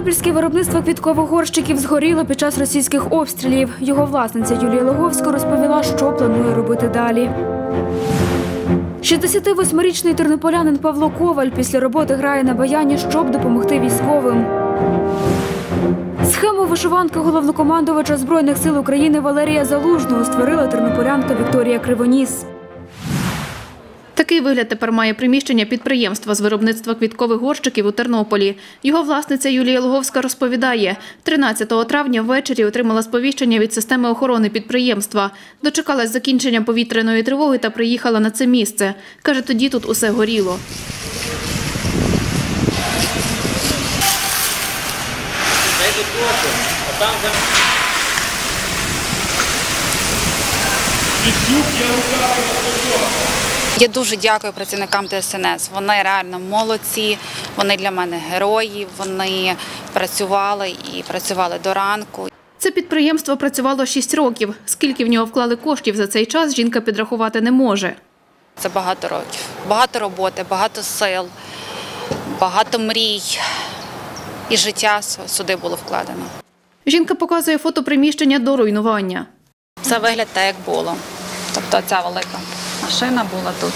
Тернопільське виробництво квіткових горщиків згоріло під час російських обстрілів. Його власниця Юлія Логовська розповіла, що планує робити далі. 68-річний тернополянин Павло Коваль після роботи грає на баяні, щоб допомогти військовим. Схему вишиванки головнокомандувача Збройних сил України Валерія Залужного створила тернополянка Вікторія Кривоніс. Такий вигляд тепер має приміщення підприємства з виробництва квіткових горщиків у Тернополі. Його власниця Юлія Логовська розповідає, 13 травня ввечері отримала сповіщення від системи охорони підприємства. Дочекалась закінчення повітряної тривоги та приїхала на це місце. Каже, тоді тут усе горіло. Я дуже дякую працівникам ДСНС. Вони реально молодці, вони для мене герої, вони працювали і працювали до ранку. Це підприємство працювало 6 років. Скільки в нього вклали коштів за цей час, жінка підрахувати не може. Це багато років, багато роботи, багато сил, багато мрій і життя сюди було вкладено. Жінка показує фото приміщення до руйнування. Це вигляд так, як було. Тобто ця велика машина була тут.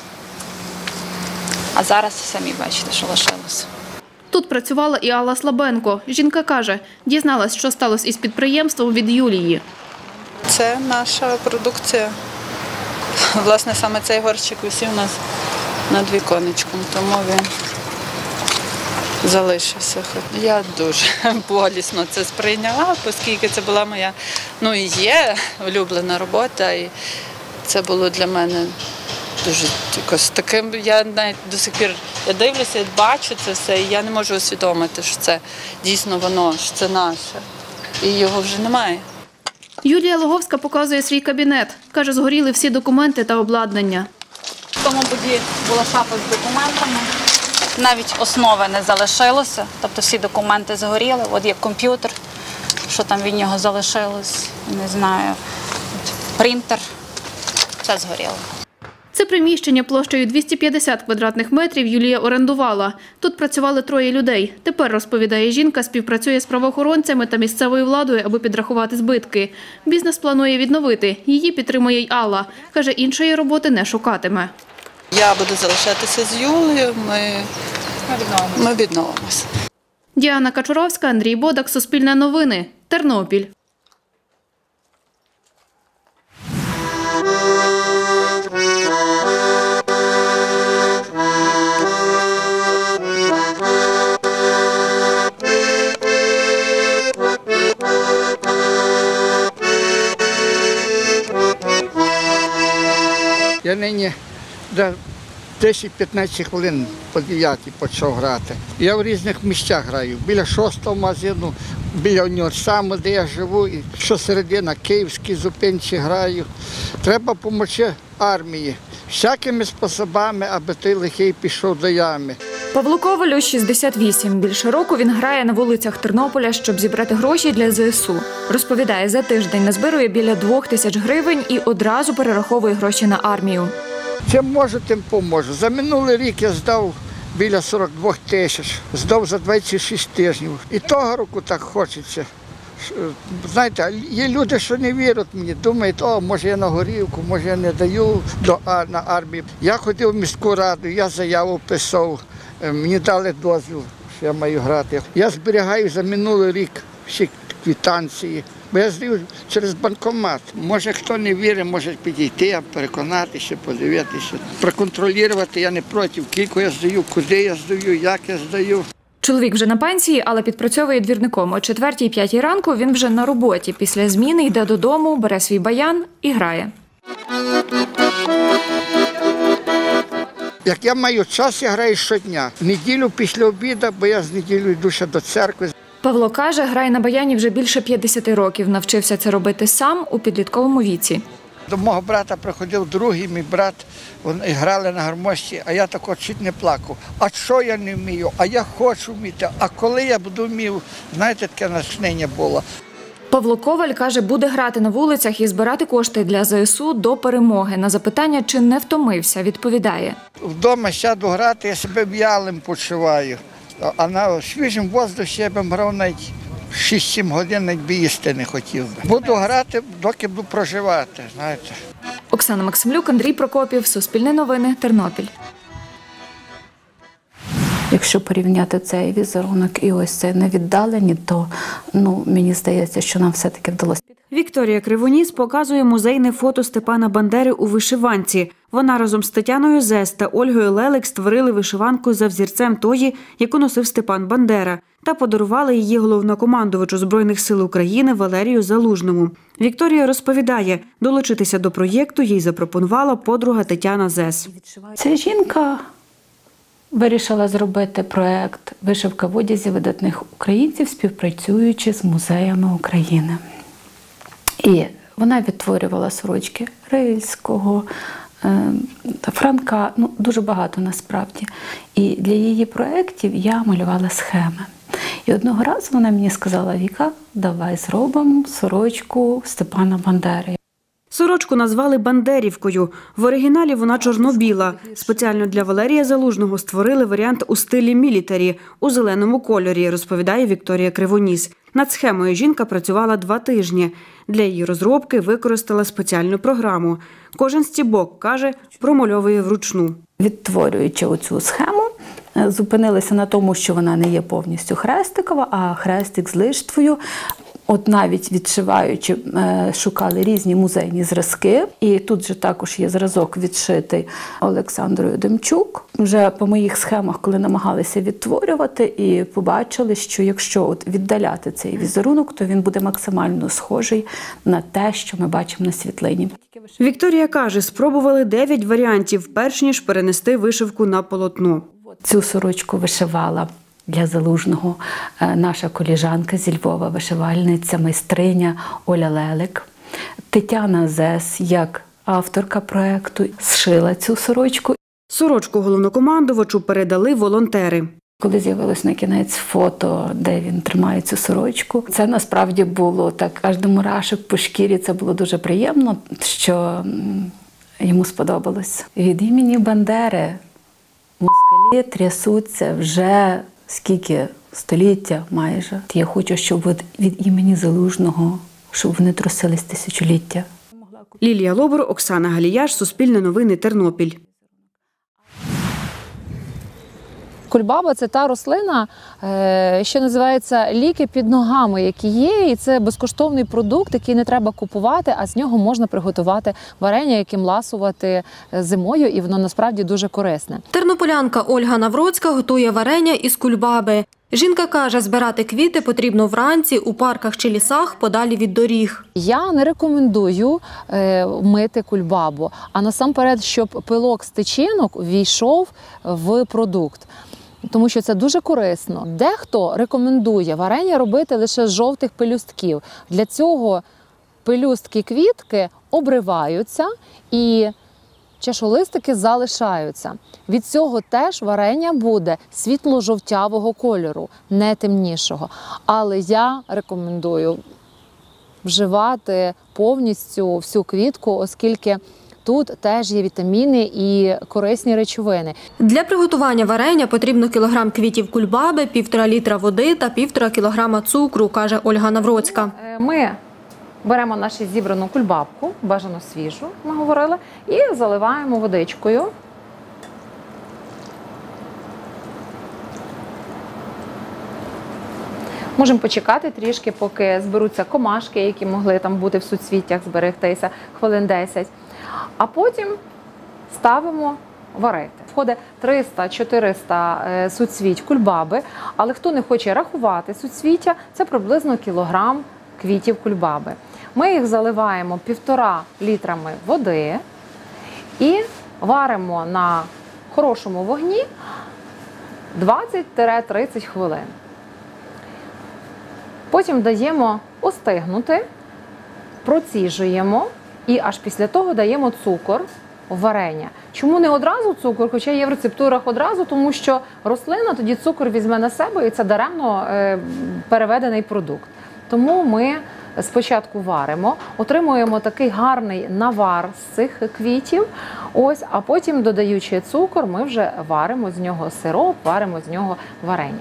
А зараз самі бачите, що лишилося. Тут працювала і Алла Слабенко. Жінка каже, дізналась, що сталося із підприємством від Юлії. Це наша продукція. Власне, саме цей горщик висів у нас над віконечком, тому він залишився. Я дуже болісно це сприйняла, оскільки це була моя, і є улюблена робота. І це було для мене дуже якось таким, я навіть до сих пір дивлюся, бачу це все, і я не можу усвідомити, що це дійсно воно, що це наше. І його вже немає. Юлія Логовська показує свій кабінет. Каже, згоріли всі документи та обладнання. В тому буді була шафа з документами. Навіть основи не залишилося, тобто всі документи згоріли. От є комп'ютер, що там від нього залишилось, не знаю, принтер, все згоріло. Це приміщення площею 250 квадратних метрів Юлія орендувала. Тут працювали 3 людей. Тепер, розповідає жінка, співпрацює з правоохоронцями та місцевою владою, аби підрахувати збитки. Бізнес планує відновити. Її підтримує й Алла. Каже, іншої роботи не шукатиме. Я буду залишатися з Юлею, ми відновимося. Діана Качуровська, Андрій Бодак, Суспільне новини, Тернопіль. Я нині 10-15 хвилин по 9 почав грати. Я в різних місцях граю. Біля 6-го магазину, біля універсаму, де я живу. І щосереди на Київській зупинці граю. Треба допомогти армії всякими способами, аби той лихий пішов до ями. Павлу Ковалю 68. Більше року він грає на вулицях Тернополя, щоб зібрати гроші для ЗСУ. Розповідає, за тиждень назбирує біля 2000 гривень і одразу перераховує гроші на армію. Чим можу, тим поможу. За минулий рік я здав біля 42 тисяч, здав за 26 тижнів. І того року так хочеться. Знаєте, є люди, що не вірять мені, думають, може я на горівку, може я не даю на армію. Я ходив в міську раду, я заяву писав, мені дали дозвіл, що я маю грати. Я зберігаю за минулий рік всі квитанції, бо я здаю через банкомат. Може хто не вірить, може підійти, переконатися, подивитися. Проконтролювати я не проти, кілько я здаю, куди я здаю, як я здаю. Чоловік вже на пенсії, але підпрацьовує двірником. О 4-5 ранку він вже на роботі. Після зміни йде додому, бере свій баян і грає. Як я маю час, я граю щодня. В неділю після обіду, бо я з неділю йду ще до церкви. Павло каже, грає на баяні вже більше 50 років. Навчився це робити сам у підлітковому віці. До мого брата приходив другий, мій брат, вони грали на гармошці, а я тако чуть не плакав. А що я не вмію? А я хочу вміти. А коли я буду вмів, знаєте, таке натхнення було. Павло Коваль каже, буде грати на вулицях і збирати кошти для ЗСУ до перемоги. На запитання, чи не втомився, відповідає. Вдома сяду грати, я себе в'ялим почуваю. А на свіжому воздусі я б грав навіть 6-7 годин, навіть би їсти не хотів би. Буду грати, доки буду проживати, знаєте. Оксана Максимлюк, Андрій Прокопів, Суспільне новини, Тернопіль. Якщо порівняти цей візерунок і ось цей на віддалені, то мені здається, що нам все-таки вдалося. Вікторія Кривоніс показує музейне фото Степана Бандери у вишиванці. Вона разом з Тетяною Зес та Ольгою Лелик створили вишиванку за взірцем тої, яку носив Степан Бандера, та подарували її головнокомандувачу Збройних сил України Валерію Залужному. Вікторія розповідає, долучитися до проєкту їй запропонувала подруга Тетяна Зес. Ця жінка вирішила зробити проєкт «Вишивка в одязі видатних українців», співпрацюючи з музеями України. І вона відтворювала сорочки Рильського, Франка, дуже багато насправді. І для її проєктів я малювала схеми. І одного разу вона мені сказала: «Віка, давай зробимо сорочку Степана Бандери». Сорочку назвали «Бандерівкою». В оригіналі вона чорно-біла. Спеціально для Валерія Залужного створили варіант у стилі мілітарі, у зеленому кольорі, розповідає Вікторія Кривоніс. Над схемою жінка працювала 2 тижні. Для її розробки використала спеціальну програму. Кожен стібок, каже, промальовує вручну. Відтворюючи оцю схему, зупинилися на тому, що вона не є повністю хрестикова, а хрестик з лиштвою. От навіть відшиваючи, шукали різні музейні зразки. І тут же також є зразок відшитий Олександрою Демчук. Вже по моїх схемах, коли намагалися відтворювати, і побачили, що якщо віддаляти цей візерунок, то він буде максимально схожий на те, що ми бачимо на світлині. Вікторія каже, спробували 9 варіантів, перш ніж перенести вишивку на полотно. Цю сорочку вишивала для Залужного наша коліжанка зі Львова, вишивальниця, майстриня Оля Лелик. Тетяна Зес, як авторка проєкту, зшила цю сорочку. Сорочку головнокомандувачу передали волонтери. Коли з'явилось на кінець фото, де він тримає цю сорочку, це насправді було так, аж до мурашок по шкірі. Це було дуже приємно, що йому сподобалось. Від імені Бандери москалі трясуться вже скільки? Століття майже. Я хочу, щоб від імені Залужного, щоб вони трусились тисячоліття. Лілія Лобур, Оксана Галіяш, Суспільне новини, Тернопіль. Кульбаба – це та рослина, що називається ліки під ногами, які є, і це безкоштовний продукт, який не треба купувати, а з нього можна приготувати варення, яким ласувати зимою, і воно насправді дуже корисне. Тернополянка Ольга Навроцька готує варення із кульбаби. Жінка каже, збирати квіти потрібно вранці у парках чи лісах подалі від доріг. Я не рекомендую мити кульбабу, а насамперед, щоб пилок з тичинок ввійшов в продукт. Тому що це дуже корисно. Дехто рекомендує варення робити лише з жовтих пелюстків. Для цього пелюстки квітки обриваються і чашолистики залишаються. Від цього теж варення буде світло-жовтявого кольору, не темнішого. Але я рекомендую вживати повністю всю квітку, оскільки тут теж є вітаміни і корисні речовини. Для приготування варення потрібно кілограм квітів кульбаби, 1,5 літра води та 1,5 кілограма цукру, каже Ольга Навроцька. Ми беремо нашу зібрану кульбабку, бажано свіжу, ми говорили, і заливаємо водичкою. Можемо почекати трішки, поки зберуться комашки, які могли там бути в суцвіттях, зберегтися хвилин 10. А потім ставимо варити. Входить 300-400 суцвіть кульбаби, але хто не хоче рахувати суцвіття, це приблизно кілограм квітів кульбаби. Ми їх заливаємо 1,5 літрами води і варимо на хорошому вогні 20-30 хвилин. Потім даємо остигнути, проціжуємо і аж після того даємо цукор в варення. Чому не одразу цукор, хоча є в рецептурах одразу, тому що рослина тоді цукор візьме на себе і це даремно переведений продукт. Тому ми спочатку варимо, отримуємо такий гарний навар з цих квітів, а потім, додаючи цукор, ми вже варимо з нього сироп, варимо з нього варення.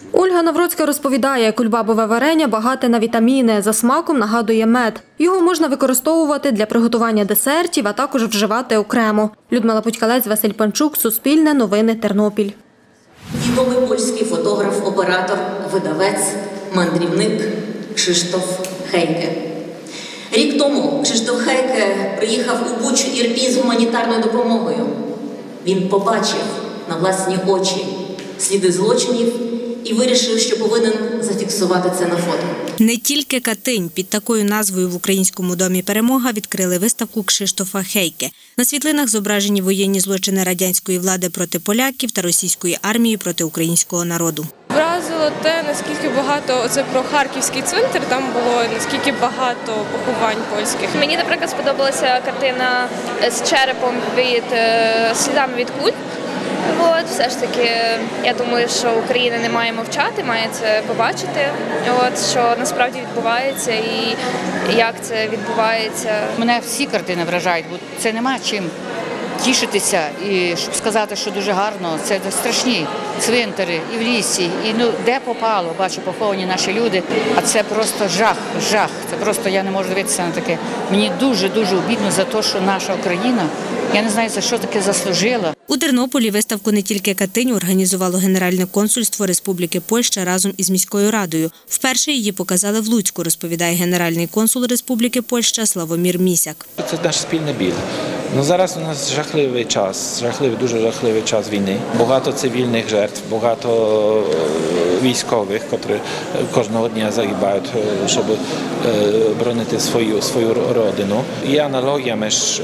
Ольга Навроцька розповідає, кульбабове варення багате на вітаміни, за смаком нагадує мед. Його можна використовувати для приготування десертів, а також вживати окремо. Людмила Путькалець, Василь Панчук, Суспільне новини, Тернопіль. Відомий польський фотограф, оператор, видавець, мандрівник Крzysztof Хейке. Рік тому Крzysztof Хейке приїхав у Бучу і Ірпінь з гуманітарною допомогою. Він побачив на власні очі сліди злочинів і вирішив, що повинен зафіксувати це на фото. Не тільки Катинь. Під такою назвою в Українському домі «Перемога» відкрили виставку Крzysztofa Хейке. На світлинах зображені воєнні злочини радянської влади проти поляків та російської армії проти українського народу. Вразило те, наскільки багато, оце про Харківський цвинтар, там було наскільки багато поховань польських. Мені, наприклад, сподобалася картина з черепом від слідами від куль. От, все ж таки, я думаю, що Україна не має мовчати, має це побачити, що насправді відбувається і як це відбувається. Мене всі картини вражають, бо це нема чим тішитися і щоб сказати, що дуже гарно. Це страшні цвинтари і в лісі, і де попало, бачу, поховані наші люди. А це просто жах. Це просто я не можу дивитися на таке. Мені дуже-дуже обідно за те, що наша Україна, я не знаю, за що таке заслужила. У Тернополі виставку «Не тільки Катинь» організувало Генеральне консульство Республіки Польща разом із міською радою. Вперше її показали в Луцьку, розповідає генеральний консул Республіки Польща Славомір Місяк. Це наш спільний біль. Зараз у нас жахливий час, дуже жахливий час війни. Багато цивільних жертв, багато військових, які кожного дня загибають, щоб боронити свою родину. Є аналогія між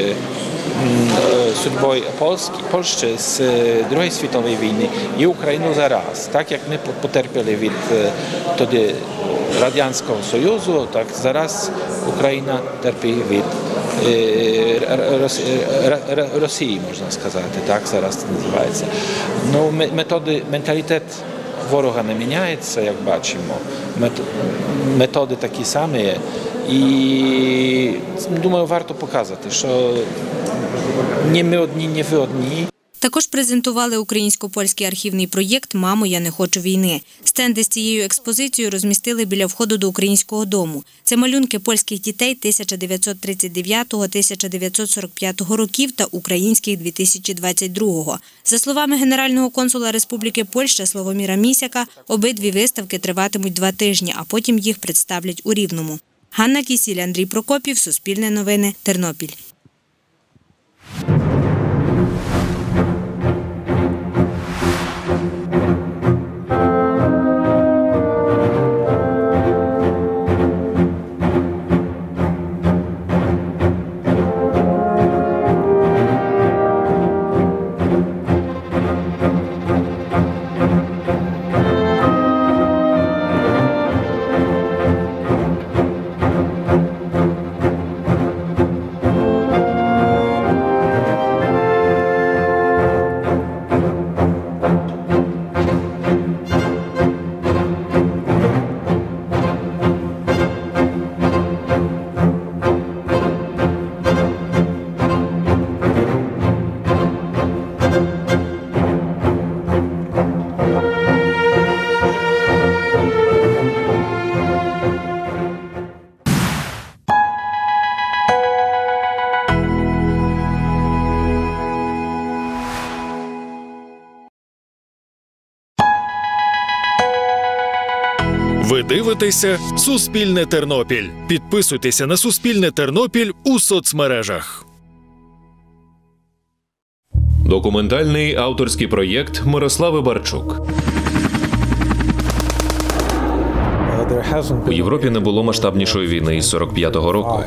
судьбою Польщі з Другої світової війни і Україну зараз. Так як ми потерпіли від тоді Радянського Союзу, так зараз Україна терпить від Росії, можна сказати, так зараз це називається. Менталітет ворога не міняється, як бачимо. Методи такі самі. І, думаю, варто показати, що не ми одні, не ви одні. Також презентували українсько-польський архівний проєкт «Мамо, я не хочу війни». Стенди з цією експозицією розмістили біля входу до Українського дому. Це малюнки польських дітей 1939-1945 років та українських 2022-го. За словами генерального консула Республіки Польща Славоміра Місяка, обидві виставки триватимуть 2 тижні, а потім їх представлять у Рівному. Ганна Кісіль, Андрій Прокопів, Суспільне новини, Тернопіль. Ви дивитеся «Суспільне Тернопіль». Підписуйтеся на «Суспільне Тернопіль» у соцмережах. Документальний авторський проєкт Мирослави Барчук. У Європі не було масштабнішої війни із 45-го року.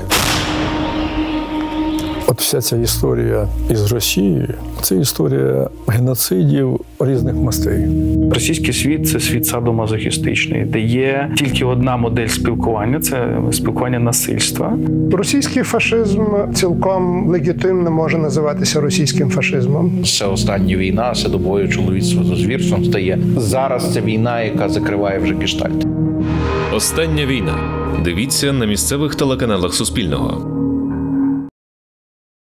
От вся ця історія із Росією – це історія геноцидів різних мастей. Російський світ – це світ садомазохістичний, де є тільки одна модель спілкування – це спілкування насильства. Російський фашизм цілком легітимно може називатися російським фашизмом. Це остання війна, це добою чоловіцтва за звірством стає. Зараз це війна, яка закриває вже гештальт. Остання війна. Дивіться на місцевих телеканалах Суспільного.